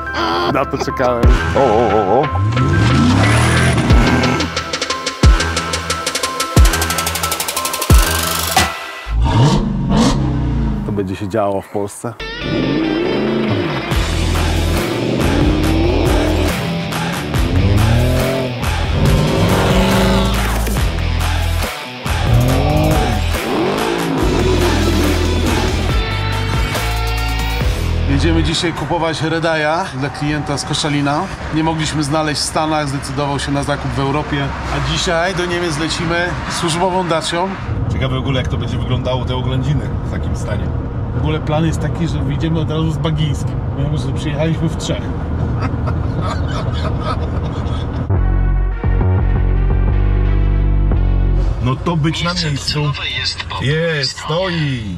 Na to czekałem. O. To będzie się działo w Polsce. Jedziemy dzisiaj kupować Redaja dla klienta z Koszalina. Nie mogliśmy znaleźć w Stanach, zdecydował się na zakup w Europie. A dzisiaj do Niemiec lecimy służbową Dacią. Ciekawe w ogóle jak to będzie wyglądało te oględziny w takim stanie. W ogóle plan jest taki, że wyjdziemy od razu z Bagińskim. Mimo że przyjechaliśmy w trzech. No to być na miejscu. Jest, stoi.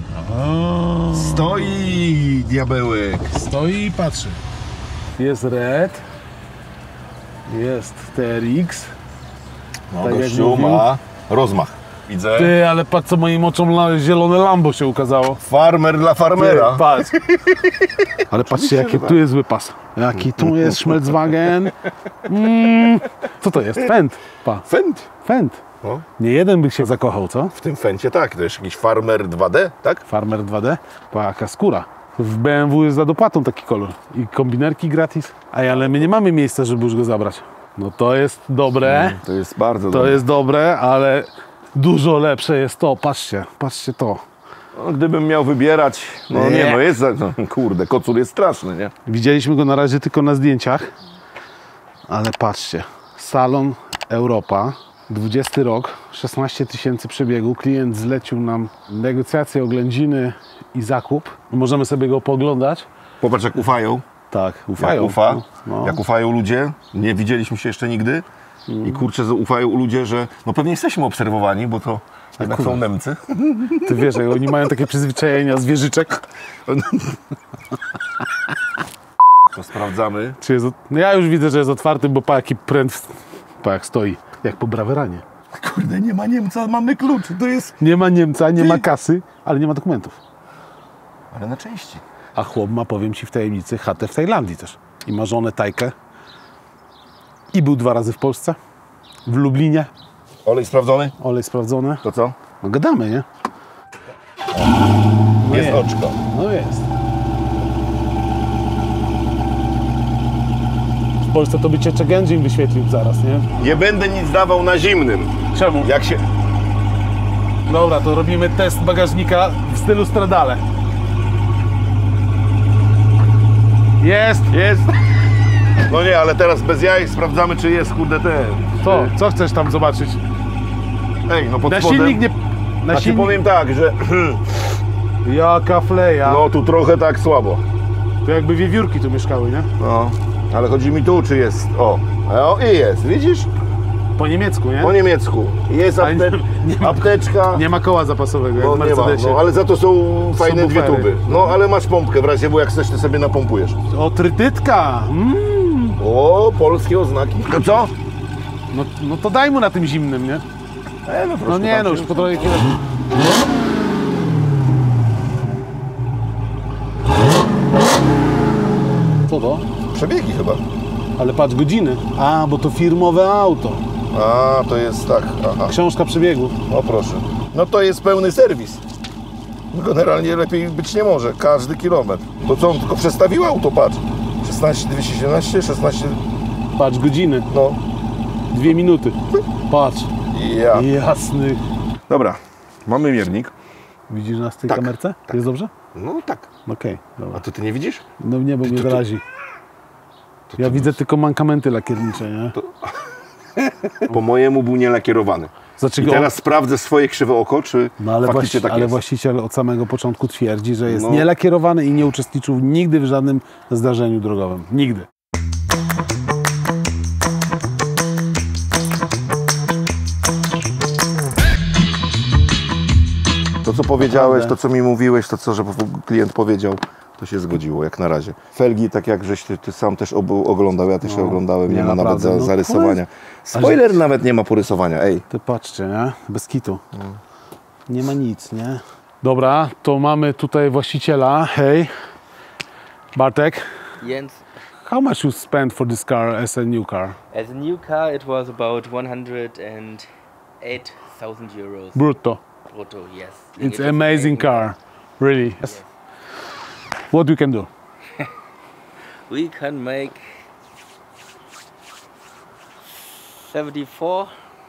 Stoi, diabełek. Stoi i patrzy. Jest Red. Jest TRX. No, Tak jak gościu mówił. ma rozmach. Widzę. Ty, ale patrz co moim oczom zielone Lambo się ukazało. Farmer dla farmera. Ty, patrz. Ale patrzcie jaki tu jest wypas. Jaki tu jest Schmelzwagen. Co to jest? Fendt. Pa. Fendt. No. Nie jeden by się zakochał, co? W tym Fencie tak, to jest jakiś Farmer 2D, tak? Farmer 2D. Pa, jaka skóra. W BMW jest za dopłatą taki kolor. I kombinerki gratis. Ale my nie mamy miejsca, żeby już go zabrać. No to jest dobre. To jest bardzo To jest dobre, ale dużo lepsze jest to. Patrzcie to. No, gdybym miał wybierać, no nie, no jest, no, kurde, kocur jest straszny, nie? Widzieliśmy go na razie tylko na zdjęciach, ale patrzcie, salon Europa, 20 rok, 16 000 przebiegu, klient zlecił nam negocjacje, oględziny i zakup. Możemy sobie go pooglądać. Popatrz jak ufają, Tak, ufają. jak ufa, No. jak ufają ludzie, nie widzieliśmy się jeszcze nigdy i kurczę, ufają ludzie, że no pewnie jesteśmy obserwowani, bo to jednak są Niemcy. Ty wiesz, jak oni mają takie przyzwyczajenia zwierzyczek. To sprawdzamy. Czy jest, no ja już widzę, że jest otwarty, bo pa jaki pręt, pa jak stoi, jak po braweranie. Kurde, nie ma Niemca, mamy klucz, to jest... Nie ma Niemca, nie ma kasy, ale nie ma dokumentów. Ale na części. A chłop ma, powiem ci w tajemnicy, chatę w Tajlandii też. I ma żonę Tajkę. I był 2 razy w Polsce. W Lublinie. Olej sprawdzony? Olej sprawdzony. To co? No gadamy, nie? No Jest oczko. No jest. W Polsce to by cię check engine wyświetlił zaraz, nie? Nie będę nic dawał na zimnym. Czemu? Jak się... Dobra, to robimy test bagażnika w stylu Stradale. Jest! Jest. No nie, ale teraz bez jaj sprawdzamy, czy jest, kurde, ten. Co chcesz tam zobaczyć? Ej, no pod Na spodem... silnik nie... Na Znaczy silnik... powiem tak, że Jaka fleja. no tu trochę tak słabo. To jakby wiewiórki tu mieszkały, nie? No, ale chodzi mi tu, czy jest... O i jest, widzisz? Po niemiecku, nie? Po niemiecku. Jest Ale nie ma- apteczka. Nie ma koła zapasowego jak w No nie ma, Mercedesie. no, ale za to są fajne dwie Subwoofery. tuby. No ale masz pompkę w razie, bo jak chcesz, to sobie napompujesz. O, trytytka! O, polskie oznaki. To co? No to daj mu na tym zimnym, nie? No, No nie, no już po trochę chwilę. Co to? Przebiegi chyba. Ale patrz, godziny. A, bo to firmowe auto. A, to jest tak, aha. Książka przebiegu. O proszę. No to jest pełny serwis. Generalnie lepiej być nie może, każdy kilometr. To co, on tylko przestawił auto, patrz. 16 217, 16... Patrz, godziny. No. 2 minuty. Patrz. Ja. Jasny. Dobra, mamy miernik. Widzisz nas w tej Tak, kamerce? Jest dobrze? No tak. Okej, dobra. A to ty nie widzisz? No nie, bo mnie zrazi. Ja widzę tylko mankamenty lakiernicze, nie? Po mojemu był nielakierowany. Znaczy I go... teraz sprawdzę swoje krzywe oko, czy No ale, faktycznie tak ale jest. właściciel od samego początku twierdzi, że jest No. nielakierowany i nie uczestniczył nigdy w żadnym zdarzeniu drogowym. Nigdy. To co powiedziałeś, Naprawdę. to co mi mówiłeś, to co że klient powiedział, to się zgodziło jak na razie. Felgi, tak jak żeś ty sam też oglądał, ja też je oglądałem, nie nie, ma nawet naprawdę, no, zarysowania. Spoiler nawet nie ma porysowania, ej. Ty patrzcie, nie? Bez kitu. Nie ma nic, nie? Dobra, to mamy tutaj właściciela. Hej. Bartek. Jens. How much you spent for this car as a new car? As a new car, it was about 108,000 euros. Brutto. Brutto, yes. It's an amazing car, really. Yes. What we can do? We can make 74.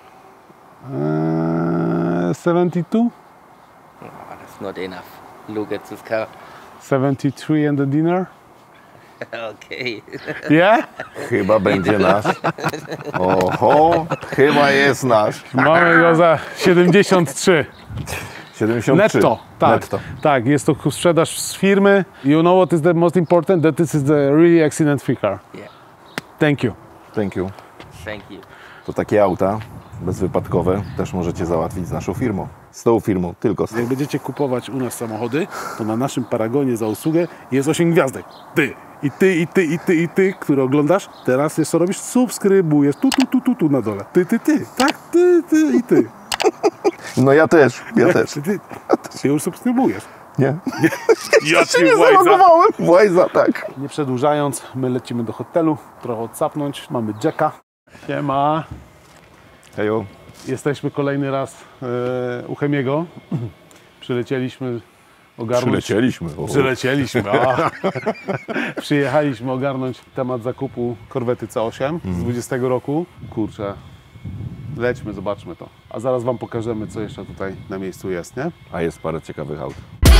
72? Oh, that's not enough. Look at this car. 73 and the dinner? Okay. Yeah? Chyba będzie nasz. Oho, chyba jest nasz. Mamy go za 73. 73. Netto, tak. Netto. Tak, jest to sprzedaż z firmy. You know what is the most important? That this is the really accident-free car. Yeah. Thank you. Thank you. Thank you. To takie auta bezwypadkowe też możecie załatwić z naszą firmą. Z tą firmą, tylko z tą. Jak będziecie kupować u nas samochody, to na naszym paragonie za usługę jest 8 gwiazdek. Ty, i ty, i ty, i ty, i ty, który oglądasz, teraz jest co robisz? Subskrybujesz. Tu na dole. Ty. Tak, ty i ty. No ja też. Ty już subskrybujesz. Nie? Ja się nie zalogowałem. Łajza, tak. Nie przedłużając, my lecimy do hotelu, trochę odsapnąć. Mamy Jacka. Siema. Hejo. Jesteśmy kolejny raz u Chemiego. Przylecieliśmy ogarnąć... Przylecieliśmy. Przyjechaliśmy ogarnąć temat zakupu korwety C8 z 20 roku. Kurczę, lećmy, zobaczmy to. A zaraz wam pokażemy, co jeszcze tutaj na miejscu jest, nie? A jest parę ciekawych aut.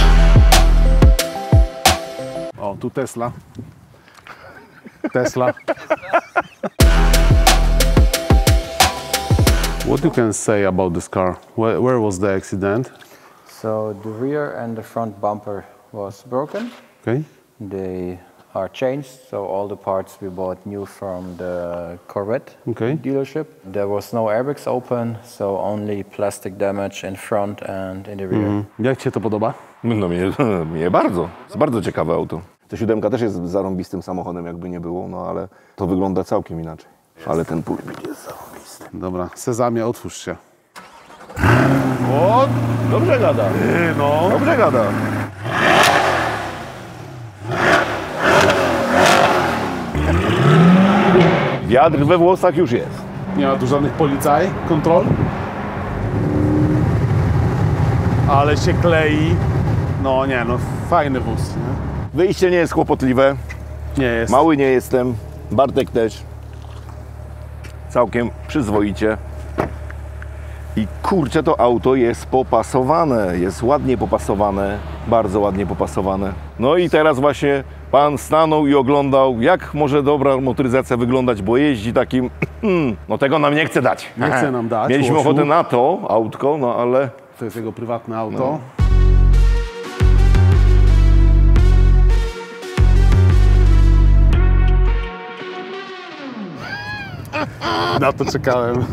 O, tu Tesla. Tesla. What you can say about this car? Where was the accident? So the rear and the front bumper was broken. Okay. They are changed, so all the parts we bought new from the Corvette Okay. dealership. There was no airbags open, so only plastic damage in front and in the rear. Jak Ci się to podoba? No mnie bardzo. Jest bardzo ciekawe auto. Ta 7 też jest zarąbistym samochodem, jakby nie było, no ale to wygląda całkiem inaczej. Ale ten pulpit jest zarąbisty. Dobra, Sezamie, otwórz się. O, dobrze gada. No. Dobrze gada. Wiatr we włosach już jest. Nie ma tu żadnych policaj, kontrol. Ale się klei. No nie, no fajny wóz, nie? Wyjście nie jest kłopotliwe. Nie jest. Mały nie jestem. Bartek też. Całkiem przyzwoicie. I kurczę, to auto jest popasowane. Jest ładnie popasowane. Bardzo ładnie popasowane. No i teraz właśnie pan stanął i oglądał, jak może dobra motoryzacja wyglądać, bo jeździ takim... No tego nam nie chce dać. Nie chce nam dać, Mieliśmy Łosiu. ochotę na to autko, no ale... To jest jego prywatne auto. Na to czekałem.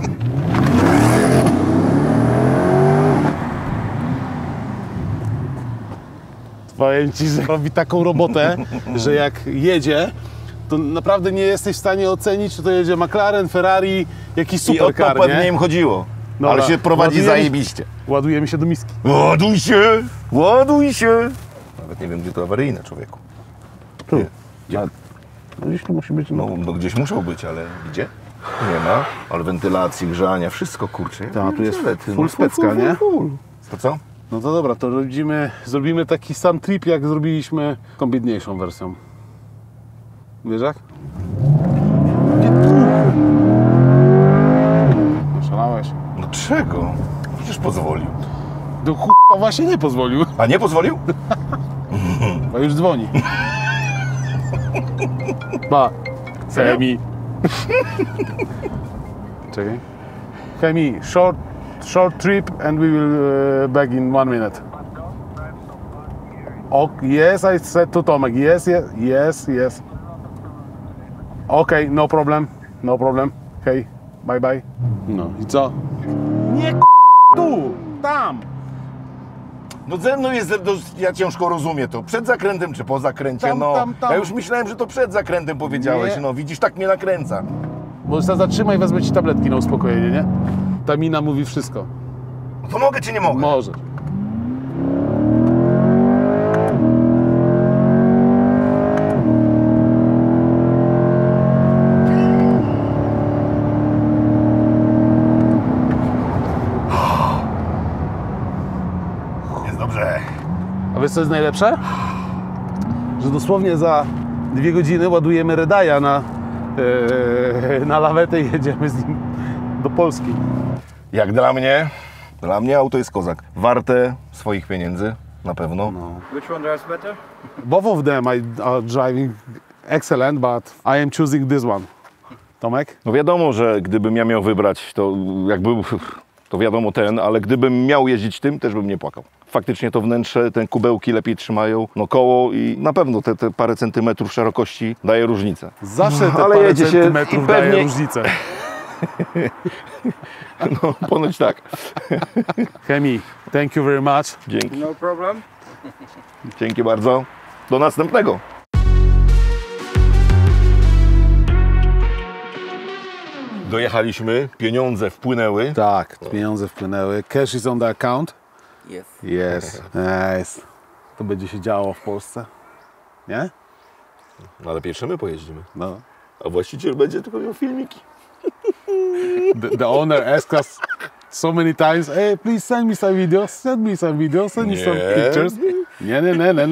Powiem Ci, że robi taką robotę, że jak jedzie, to naprawdę nie jesteś w stanie ocenić, czy to jedzie McLaren, Ferrari, jakiś I o to supercar, pewnie nie? im chodziło. Dobra, Ale się prowadzi ładujemy- zajebiście. Ładuje mi się do miski. Ładuj się! Ładuj się! Nawet nie wiem, gdzie to awaryjne, człowieku. Tu. Nie. No gdzieś tu musi być, No gdzieś muszą być, ale gdzie? Nie ma. Ale wentylacji, grzania, wszystko kurczę. Tak, tu jest Niestety, full specka, nie? To co? No to dobra, to zrobimy taki sam trip, jak zrobiliśmy tą biedniejszą wersją. Wiesz jak? Szalałeś. No czego? Przecież pozwolił. Do k***a właśnie nie pozwolił, A nie pozwolił? bo już dzwoni. Ba, Chemi. Czekaj. Chemi, short trip and we will back in 1 minute. Yes, I said to Tomek. Yes. Okay, no problem. Hej, bye. No i co? Nie tu, tam. No ze mną jest, ja ciężko rozumiem to. Przed zakrętem czy po zakręcie, Tam, no. tam. Ja już myślałem, że to przed zakrętem powiedziałeś, Nie. no widzisz, tak mnie nakręca. Może się zatrzymaj, wezmę ci tabletki na uspokojenie, nie? Ta mina mówi wszystko. No to mogę czy nie mogę? Może. wiesz co jest najlepsze? Że dosłownie za 2 godziny ładujemy Redaja na lawetę i jedziemy z nim do Polski. Jak dla mnie auto jest kozak. Warte swoich pieniędzy, na pewno. Which one drives better? Both of them are driving excellent, but I am choosing this one. Tomek? No wiadomo, że gdybym ja miał wybrać, to jakby, to wiadomo ale gdybym miał jeździć tym, też bym nie płakał. Faktycznie to wnętrze, te kubełki lepiej trzymają, no koło i na pewno te parę centymetrów szerokości daje różnicę. Zawsze te Ale parę jedzie się centymetrów i daje pewnie- różnicę. No, ponoć tak. Hemi, thank you very much. Dzięki. No problem. Dzięki bardzo. Do następnego. Dojechaliśmy, pieniądze wpłynęły. Tak, pieniądze wpłynęły. Cash is on the account. Yes. Yes. Nice. To będzie się działo w Polsce. Nie? No ale pierwsze my pojeździmy. No. A właściciel będzie tylko miał filmiki. The owner asked us so many times, hey, please send me some videos, send me some videos, send me some Nie. pictures. Nie.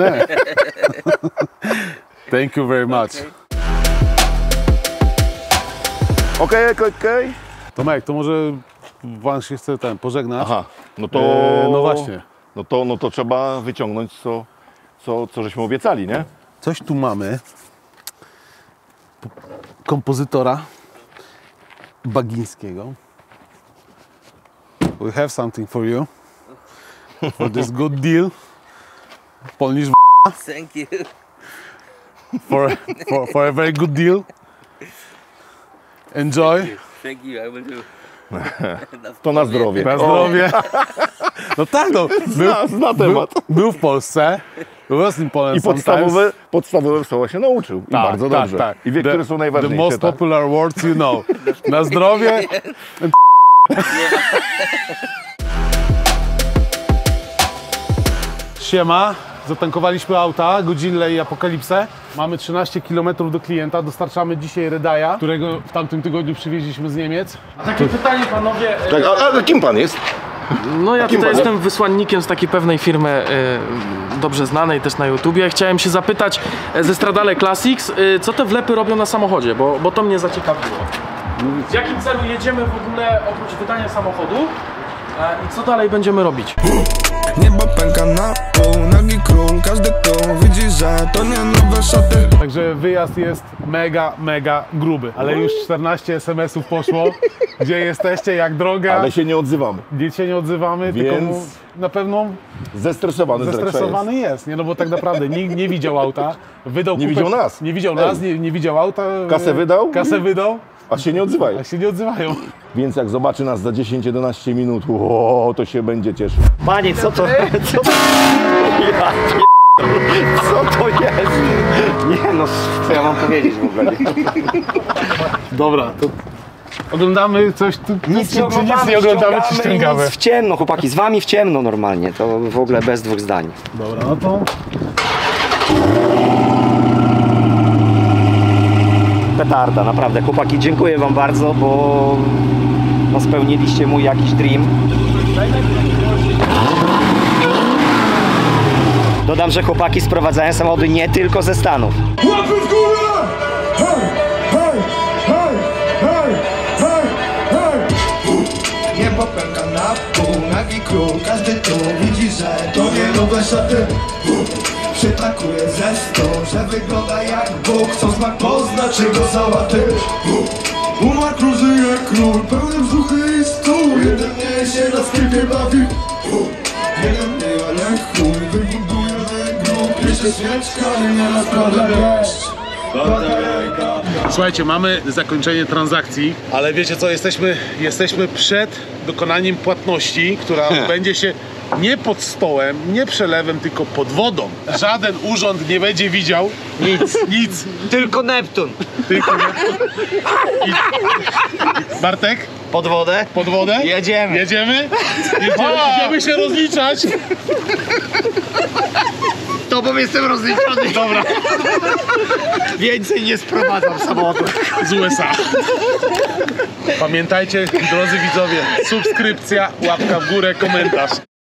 Thank you very much. Okej. Tomek, to może pan się chce pożegnać? Aha, no to... No właśnie. No to trzeba wyciągnąć, co żeśmy obiecali, nie? Coś tu mamy. Kompozytora bagińskiego. We have something for you. For this good deal. Polish Thank you. for a very good deal. Enjoy. Thank you, I will do. To na zdrowie. Na zdrowie. No tak, no. Zna temat. Był w Polsce. Was in Poland I podstawowe słowa się nauczył. I bardzo dobrze. Tak. I wie, które są najważniejsze. The most tak? popular words you know. Na zdrowie. Siema. Zatankowaliśmy auta, Godzilla i Apokalipsę. Mamy 13 km do klienta. Dostarczamy dzisiaj Redaja, którego w tamtym tygodniu przywieźliśmy z Niemiec. Takie pytanie, panowie. Tak, a kim pan jest? No ja Kim tutaj pan jestem wysłannikiem z takiej pewnej firmy dobrze znanej też na YouTubie. Chciałem się zapytać ze Stradale Classics, co te wlepy robią na samochodzie, bo to mnie zaciekawiło. W jakim celu jedziemy w ogóle oprócz wydania samochodu i co dalej będziemy robić? Niebo pęka na pół, nagi król, każdy tu widzi, że to nie nowe szaty. Także wyjazd jest mega gruby. Ale już 14 SMS-ów poszło. Gdzie jesteście, jak droga? Ale się nie odzywamy. Nic się nie odzywamy, tylko Więc na pewno Zestresowany zestresowany jest. Nie, no bo tak naprawdę nikt nie widział auta. Wydał Nie widział nas. Nie widział nas, nie widział auta. Kasę wydał? Kasę wydał, A się nie odzywają. a się nie odzywają. Więc jak zobaczy nas za 10-11 minut, to się będzie cieszył. Panie, co to? Co to jest? Nie no, co ja mam powiedzieć w ogóle? Dobra, to oglądamy coś tu, Nic czy nic nie oglądamy, czy ściągamy? Nic w ciemno, chłopaki, z wami w ciemno normalnie, to w ogóle bez dwóch zdań. Dobra, no to Petarda, naprawdę, chłopaki, dziękuję wam bardzo, bo no, spełniliście mój jakiś dream. Dodam, że chłopaki sprowadzają samochody nie tylko ze Stanów. Łapy w górę! Hej, hej, hej, hej, hej, hej! Niebo pęka na pół, nagi król, każdy tu widzi, że to nie nowe szaty. Przytakuje ze sto, że wygląda jak Bóg, co smak poznaczy go załaty. Umarł król, żyje król, pełny brzuchy i stół. Jeden nie się na sklepie bawi. Jeden nie, ale chuj, wybuduje grób. Jeszcze świeczka i nie rozkłada deszcz. słuchajcie, mamy zakończenie transakcji, ale wiecie co, jesteśmy przed dokonaniem płatności, która odbędzie się nie pod stołem, nie przelewem, tylko pod wodą. Żaden urząd nie będzie widział nic. Tylko Neptun. Tylko Bartek? Pod wodę? Pod wodę? Jedziemy. Jedziemy idziemy się rozliczać. To bo jestem rozliczony. Dobra, Więcej nie sprowadzam samochodu. z USA. Pamiętajcie, drodzy widzowie, subskrypcja, łapka w górę, komentarz.